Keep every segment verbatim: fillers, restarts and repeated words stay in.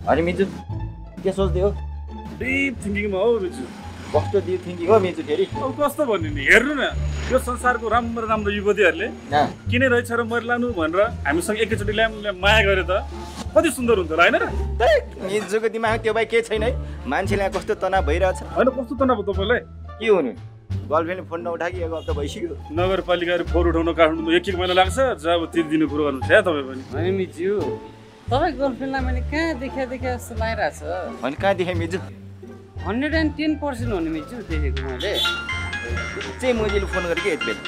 अनि मिजु के सोच्दै हो? डिप थिङ्किङमा हो मिजु। कस्तो डिप थिङ्किङ हो मिजु फेरि? अब कस्तो भन्नु नि, हेर्नु न यो संसारको राम्रो राम्रो युवतीहरूले किन रहेछ र मरि लानु भनेर हामीसँग एकैचोटि ल्याम माया गरे त कति सुन्दर हुन्छ होला हैन र? मिजुको दिमाग त्यो भाइ के छैन है, मान्छेलाई कस्तो तनाव भइरहेछ। होइन कस्तो तनाव हो तपाईँलाई? के हुनु, गर्लफ्रेन्डले फोन नउठाकी एक हप्ता भइसक्यो। नगरपालिकाले फोन उठाउन काठमाडौँ एक एक महिना लाग्छ, जब तिन दिनको कुरो गर्नुहुन्छ या तपाईँ पनि। होइन मिजु, तपाईँ गर्लफ्रेन्डलाई मैले कहाँ देखा देखा जस्तो लागिरहेछ? अनि कहाँ देखेँ मिजु? हन्ड्रेड एन्ड टेन पर्सेन्ट हो नि मिजु देखेको मैले। चाहिँ मैले फोन गरेँ कि यति बेला।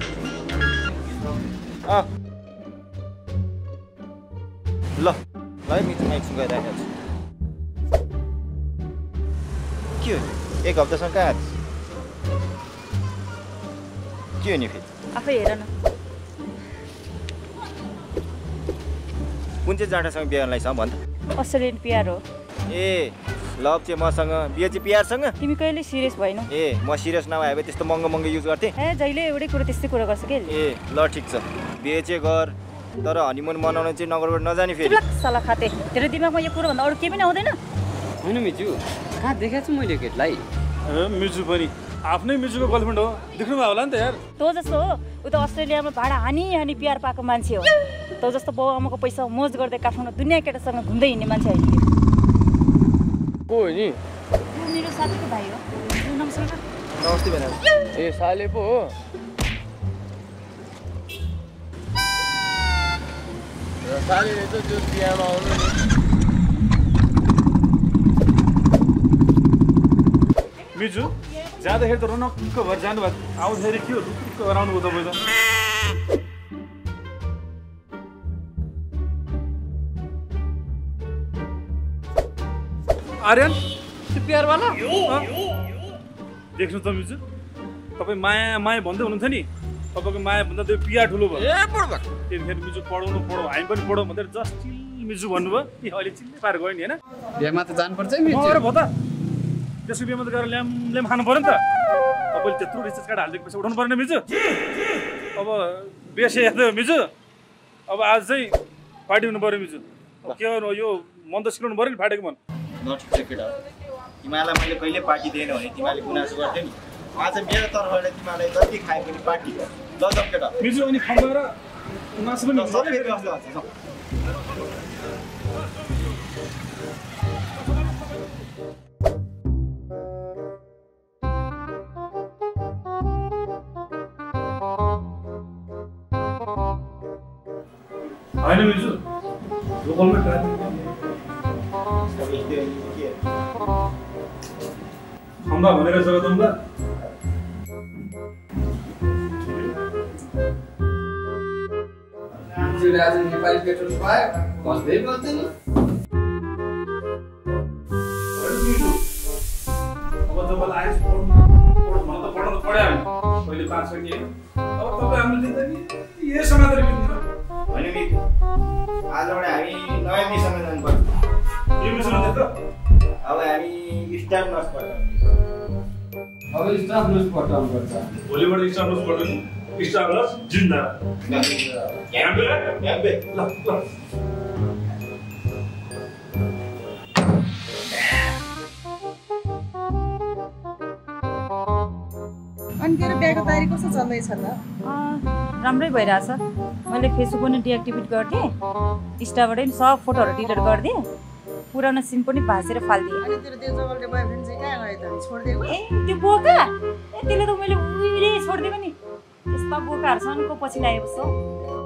अँ ल ल मिजु म एकछिन गइरहेको छु। के हो एक हप्तासम्म कहाँ के हो नि फेरि? आफै हेर न कुन चाहिँ जाँडासँग बिहा गर्नलाई छ भन् त? अस्ट्रेलियन पिआर हो। ए लभ चाहिँ मसँग, बिहे चाहिँ पिआरसँग? तिमी कहिले सिरियस भएनौ? ए म सिरियस नभए भए त्यस्तो महँगो महँगो युज गर्थेँ? ए जहिले एउटै कुरो त्यस्तै कुरा गर्छ के? ए ल ठिक छ, बिहे चाहिँ गर, तर हनिमुन मनाउन चाहिँ नगरबाट नजाने फेरि। साला खाते, तेरो दिमागमा यो कुरो भन्दा अरू केही पनि आउँदैन? होइन मिजु, कहाँ देखाएको छु मैले केटलाई? ए मिजु पनि आफ्नै मिजुको गर्लफ्रेन्ड हो, देख्नु भयो होला नि त यार। तँ जस्तो हो उ त अस्ट्रेलियामा भाडा हानी हानी पिआर पाएको मान्छे हो। तँ जस्तो बाउ आमाको पैसा मोज गर्दै काठमाडौँ दुनियाँ केटासँग घुम्दै हिँड्ने मान्छे होइन। को हो नि? यो मेरो साथीको भाइ हो। नमस्कार। नमस्ते भेना। ए साले पो हो? सालेले त त्यो बिहामा आउनु नि। मिजु जाँदाखेरि त रनक्क भएर जानुभएको, आउँदाखेरि के हो रुक्क गराउनु भयो तपाईँ त? आर्यन त्यो पिआरवाला देख्नु त मिजु, तपाईँ माया माया भन्दै हुनुहुन्थ्यो नि, तपाईँको माया भन्दा त्यो पिआर ठुलो भयो। ए पढ्नु त्यतिखेर मिजु पढाउनु पढाउँ हामी पनि पढौँ भनेर जस्ट चिल मिजु भन्नुभयो, ए अहिले चिल्लै पार गयो नि होइन? बिहामा त जानुपर्छ है मिजु। भयो त त्यसको बिहामा त गएर ल्याम ल्याम खानु पऱ्यो नि त। तपाईँले त्यत्रो रिचार्ज कार्ड हालिदिएको पैसा उठाउनु परेन मिजु? अब बेसी हेर्दै हो मिजु, अब आज चाहिँ पार्टी हुनु पऱ्यो मिजु। के गर्नु यो मन त सिकाउनु पऱ्यो नि फाटेको मन। नठिक छ केटा, तिमीलाई मैले कहिले पार्टी दिएन भने तिमीले गुनासो गर्थ्यौ नि। आज मेरो तर्फबाट तिमीलाई जति खाए पनि पार्टी ल जाऊ केटा। मिजु अनि खाना र मासु पनि सबै व्यवस्था हुन्छ। होइन मिजु लोकलमै ट्राई खम्बा भनेर जग्गा तुम्बा मिजुले आज नेपाली पेट्रोल पायो भन्दै बस्दैन। मिजु अब तपाईँलाई आइस पढ्नु पढ्नु त पढ्नु त पढ्यो हामी पहिले पास सकिए, अब तपाईँ हाम्रो जिन्दगी यो समातेर बित्नु होइन मिजु, आजबाट हामी नयाँ मिसनमा जानुपर्छ। यो मिसनमा त अब हामी स्टाफ नर्स पढ्छौँ। अब स्टाफ नर्स पठाउनु पर्छ। भोलिबाट स्टाफ नर्स पढ्नु, स्टाफ नर्स जिन्दा क्याम्पे क्याम्पे ल ल। अनि तेरो बिहाको तयारी कस्तो चल्दैछ त? राम्रै भइरहेछ। मैले फेसबुक पनि डिएक्टिभेट गरिदिएँ, इन्स्टाबाटै पनि सब फोटोहरू डिलिट गरिदिएँ, पुरानो सिम पनि भाँचेर फालिदिएँ। अनि तेरो त्यो जबलले बोयफ्रेन्ड चाहिँ कहाँ गयो त? छोडिदिएको? ए त्यो बोका ए त्यसले त मैले उहिले छोडिदिएको नि। त्यस्ता बोकाहरूसँग को पछि लागेको छ?